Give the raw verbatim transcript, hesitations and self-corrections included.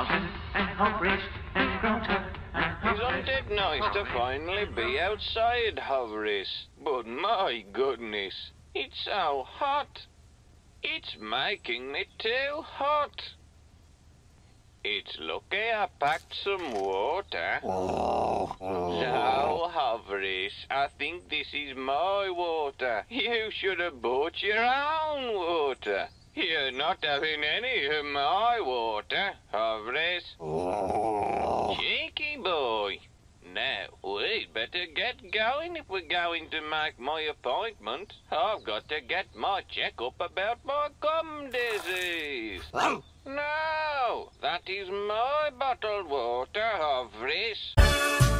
Carlton and Hobrish and Grota and Isn't it nice to finally be outside, Horace? But my goodness, it's so hot. It's making me too hot. It's lucky I packed some water. So, Horace, I think this is my water. You should have bought your own water. You're not having any of my water, Horace. Cheeky boy. Now, we'd better get going if we're going to make my appointment. I've got to get my checkup about my gum disease. No, that is my bottled water, Horace.